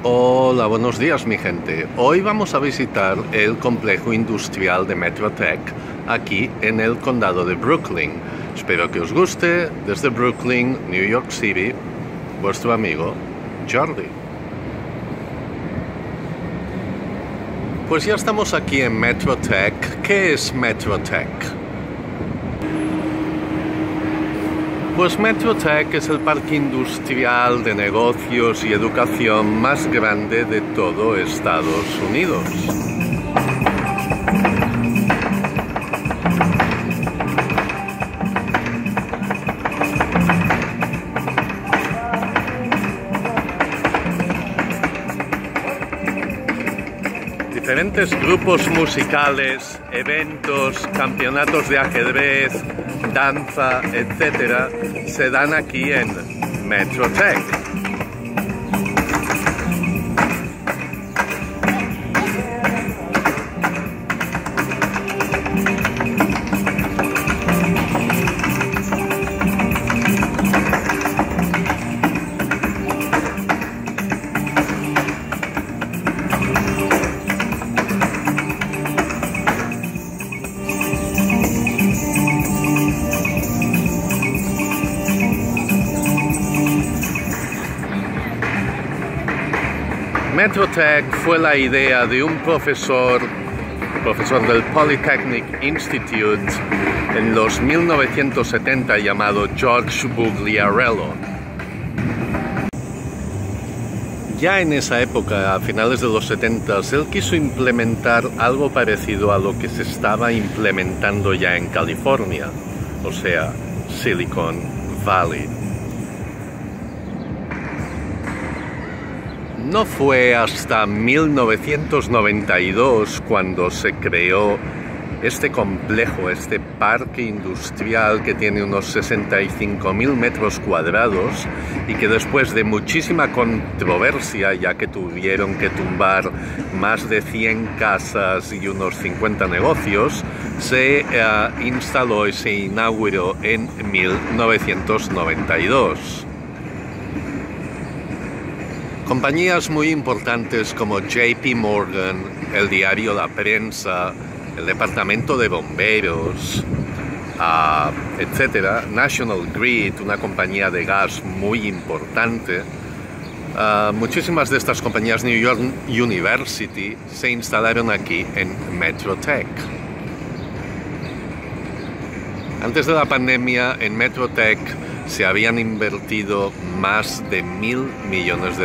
Hola, buenos días mi gente. Hoy vamos a visitar el complejo industrial de Metrotech aquí en el condado de Brooklyn. Espero que os guste. Desde Brooklyn, New York City, vuestro amigo Jordi. Pues ya estamos aquí en Metrotech. ¿Qué es Metrotech? Pues Metrotech es el parque industrial de negocios y educación más grande de todo Estados Unidos. Diferentes grupos musicales, eventos, campeonatos de ajedrez, danza, etcétera, se dan aquí en Metrotech. Metrotech fue la idea de un profesor del Polytechnic Institute en los 1970 llamado George Bugliarello. Ya en esa época, a finales de los 70, él quiso implementar algo parecido a lo que se estaba implementando ya en California, o sea, Silicon Valley. No fue hasta 1992 cuando se creó este complejo, este parque industrial que tiene unos 65.000 metros cuadrados y que después de muchísima controversia, ya que tuvieron que tumbar más de 100 casas y unos 50 negocios, se instaló y se inauguró en 1992. Compañías muy importantes como JP Morgan, el diario La Prensa, el Departamento de Bomberos, etcétera, National Grid, una compañía de gas muy importante, muchísimas de estas compañías, New York University, se instalaron aquí en Metrotech. Antes de la pandemia, en Metrotech se habían invertido más de $1.000 millones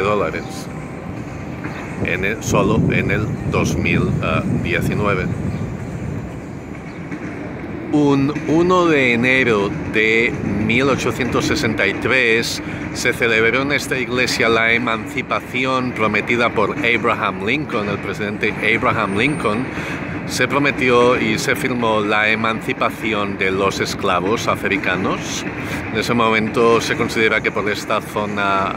solo en el 2019. Un 1 de enero de 1863 se celebró en esta iglesia la emancipación prometida por Abraham Lincoln, el presidente Abraham Lincoln. Se prometió y se firmó la emancipación de los esclavos africanos. En ese momento se considera que por esta zona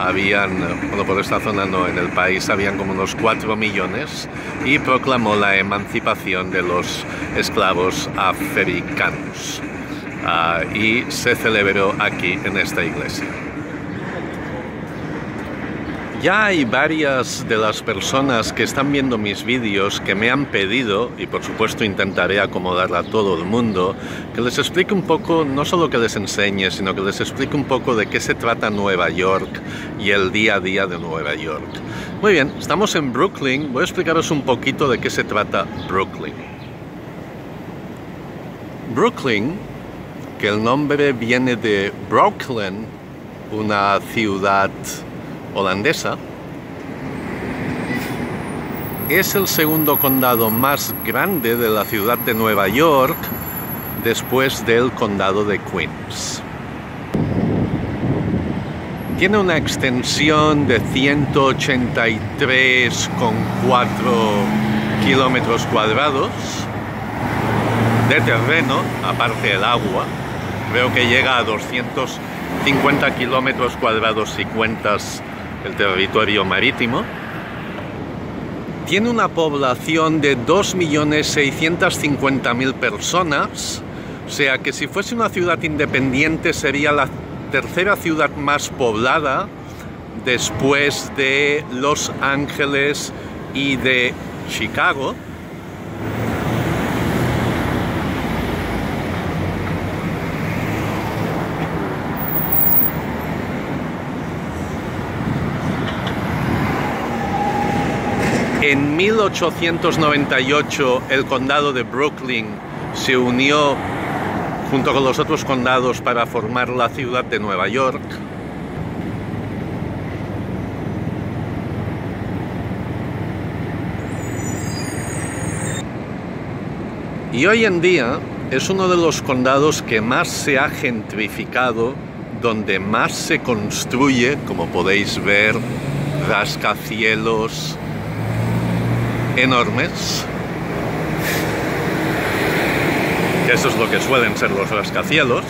en el país habían como unos 4 millones y proclamó la emancipación de los esclavos africanos. Y se celebró aquí en esta iglesia. Ya hay varias de las personas que están viendo mis vídeos que me han pedido, y por supuesto intentaré acomodarla a todo el mundo, que les explique un poco, no solo que les enseñe, sino que les explique un poco de qué se trata Nueva York y el día a día de Nueva York. Muy bien, estamos en Brooklyn, voy a explicaros un poquito de qué se trata Brooklyn. Brooklyn, que el nombre viene de Brooklyn, una ciudad holandesa, es el segundo condado más grande de la ciudad de Nueva York después del condado de Queens. Tiene una extensión de 183,4 kilómetros cuadrados de terreno, aparte del agua. Creo que llega a 250 kilómetros cuadrados si cuentas el territorio marítimo. Tiene una población de 2.650.000 personas, o sea que si fuese una ciudad independiente sería la tercera ciudad más poblada después de Los Ángeles y de Chicago. En 1898 el condado de Brooklyn se unió junto con los otros condados para formar la ciudad de Nueva York. Y hoy en día es uno de los condados que más se ha gentrificado, donde más se construye, como podéis ver, rascacielos enormes. Eso es lo que suelen ser los rascacielos.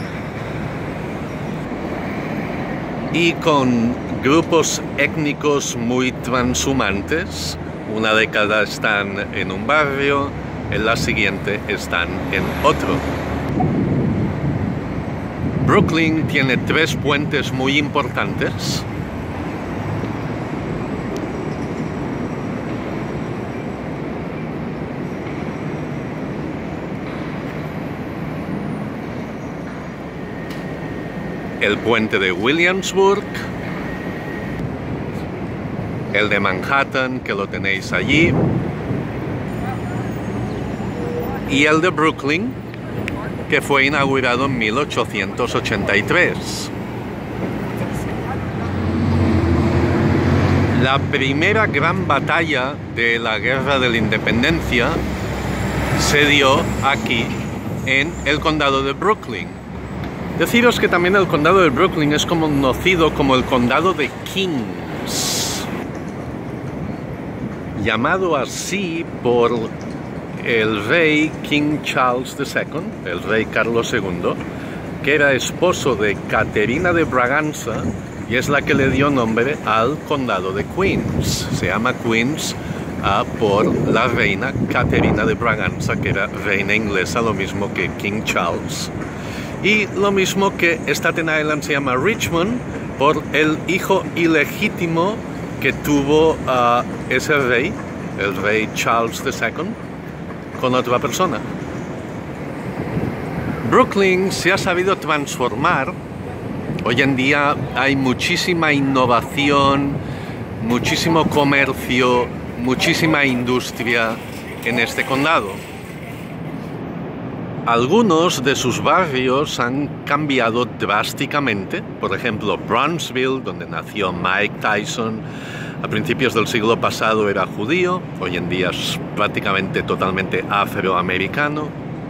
Y con grupos étnicos muy transhumantes. Una década están en un barrio, en la siguiente están en otro. Brooklyn tiene 3 puentes muy importantes. El puente de Williamsburg, el de Manhattan, que lo tenéis allí, y el de Brooklyn, que fue inaugurado en 1883. La primera gran batalla de la Guerra de la Independencia se dio aquí, en el condado de Brooklyn. Deciros que también el condado de Brooklyn es conocido como el condado de Kings, llamado así por el rey King Charles II, el rey Carlos II, que era esposo de Caterina de Braganza y es la que le dio nombre al condado de Queens. Se llama Queens por la reina Caterina de Braganza, que era reina inglesa, lo mismo que King Charles. Y lo mismo que Staten Island se llama Richmond por el hijo ilegítimo que tuvo ese rey, el rey Charles II, con otra persona. Brooklyn se ha sabido transformar. Hoy en día hay muchísima innovación, muchísimo comercio, muchísima industria en este condado. Algunos de sus barrios han cambiado drásticamente. Por ejemplo, Bronxville, donde nació Mike Tyson, a principios del siglo pasado era judío, hoy en día es prácticamente totalmente afroamericano.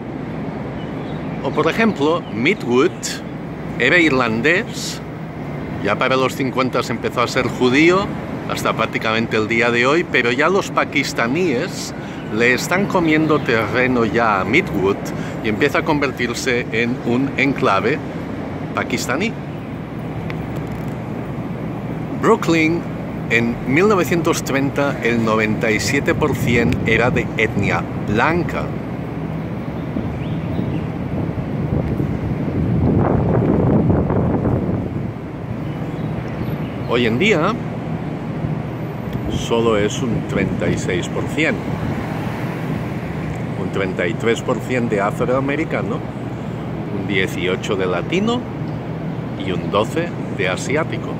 O por ejemplo, Midwood era irlandés, ya para los 50 empezó a ser judío, hasta prácticamente el día de hoy, pero ya los pakistaníes le están comiendo terreno ya a Midwood y empieza a convertirse en un enclave pakistaní. Brooklyn, en 1930, el 97% era de etnia blanca. Hoy en día, solo es un 36%. Un 33% de afroamericano, un 18% de latino y un 12% de asiático.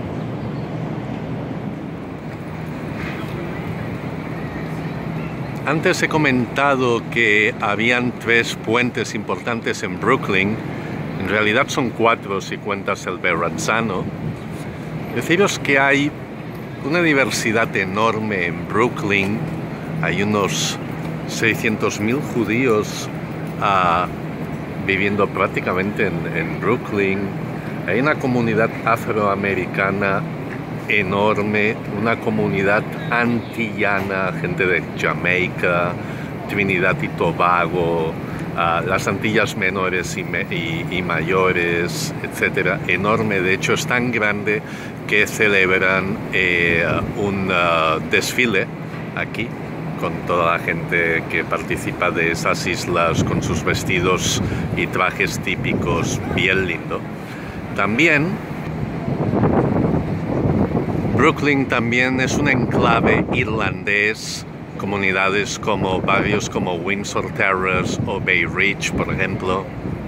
Antes he comentado que habían 3 puentes importantes en Brooklyn. En realidad son 4 si cuentas el Verrazzano. Deciros que hay una diversidad enorme en Brooklyn. Hay unos 600.000 judíos viviendo prácticamente en Brooklyn. Hay una comunidad afroamericana enorme, una comunidad antillana, gente de Jamaica, Trinidad y Tobago, las Antillas menores y mayores, etcétera, enorme. De hecho, es tan grande que celebran un desfile aquí con toda la gente que participa de esas islas con sus vestidos y trajes típicos, bien lindo. También Brooklyn también es un enclave irlandés, comunidades como barrios como Windsor Terrace o Bay Ridge, por ejemplo.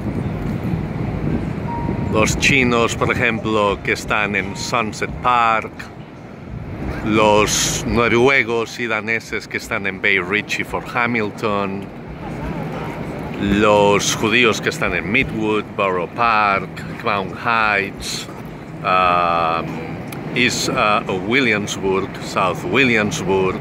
Los chinos, por ejemplo, que están en Sunset Park, los noruegos y daneses que están en Bay Ridge y Fort Hamilton, los judíos que están en Midwood, Borough Park, Crown Heights, East Williamsburg, South Williamsburg,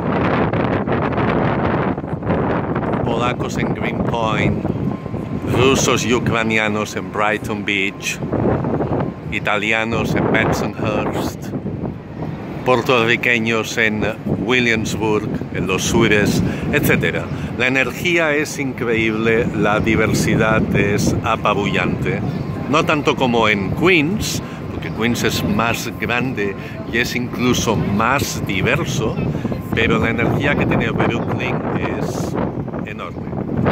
polacos en Greenpoint, rusos y ucranianos en Brighton Beach, italianos en Bensonhurst, puertorriqueños en Williamsburg, en los sures, etc. La energía es increíble, la diversidad es apabullante. No tanto como en Queens, porque Queens es más grande y es incluso más diverso, pero la energía que tiene Brooklyn es enorme.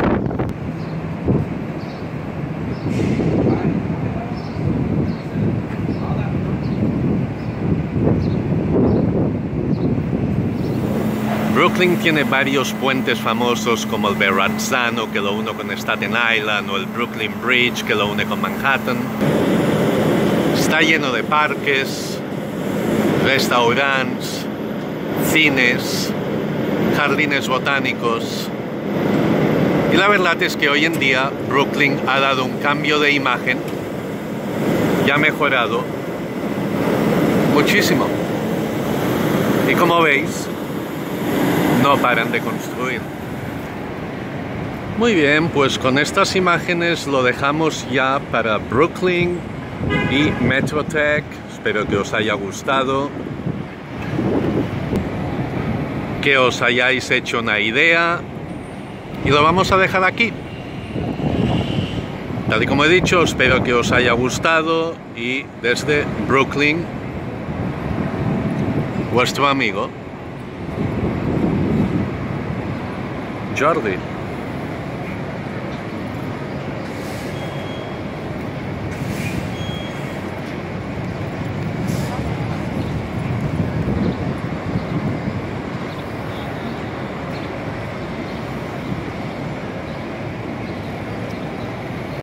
Brooklyn tiene varios puentes famosos como el Verrazzano, que lo une con Staten Island, o el Brooklyn Bridge, que lo une con Manhattan. Está lleno de parques, restaurantes, cines, jardines botánicos. Y la verdad es que hoy en día Brooklyn ha dado un cambio de imagen y ha mejorado muchísimo. Y como veis, no paran de construir. Muy bien, pues con estas imágenes lo dejamos ya para Brooklyn y Metrotech. Espero que os haya gustado, que os hayáis hecho una idea, y lo vamos a dejar aquí. Tal y como he dicho, espero que os haya gustado, y desde Brooklyn, vuestro amigo Jordi.